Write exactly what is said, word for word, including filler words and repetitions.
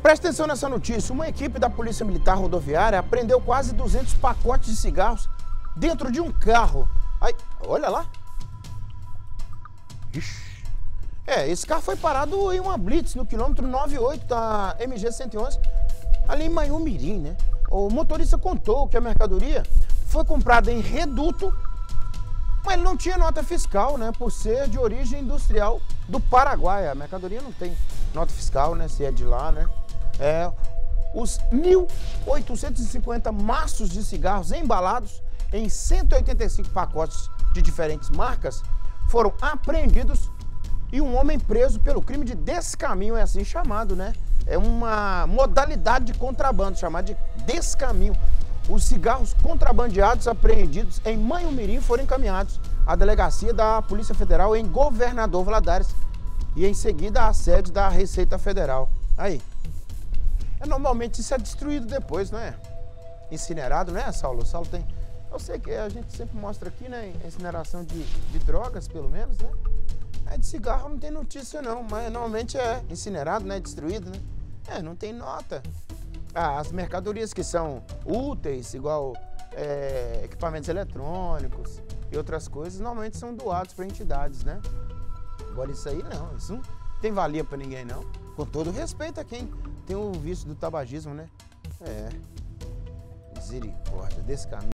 Presta atenção nessa notícia. Uma equipe da Polícia Militar Rodoviária apreendeu quase duzentos pacotes de cigarros dentro de um carro. Aí, olha lá. Ixi. É, esse carro foi parado em uma blitz no quilômetro noventa e oito da M G cento e onze, ali em Manhumirim, né? O motorista contou que a mercadoria foi comprada em Reduto, mas ele não tinha nota fiscal, né? Por ser de origem industrial do Paraguai. A mercadoria não tem nota fiscal, né? Se é de lá, né? É, os mil oitocentos e cinquenta maços de cigarros embalados em cento e oitenta e cinco pacotes de diferentes marcas foram apreendidos e um homem preso pelo crime de descaminho, é assim chamado, né? É uma modalidade de contrabando, chamada de descaminho. Os cigarros contrabandeados apreendidos em Manhumirim foram encaminhados à delegacia da Polícia Federal em Governador Valadares e em seguida à sede da Receita Federal. Aí. É, normalmente isso é destruído depois, não é? Incinerado, né, Saulo? O Saulo tem... Eu sei que a gente sempre mostra aqui, né, incineração de, de drogas, pelo menos, né? É, de cigarro não tem notícia não, mas normalmente é incinerado, né, destruído, né? É, não tem nota. Ah, as mercadorias que são úteis, igual é, equipamentos eletrônicos e outras coisas, normalmente são doados para entidades, né? Agora isso aí não, isso não tem valia para ninguém não. Com todo respeito a quem tem o vício do tabagismo, né? É, misericórdia, desse caminho.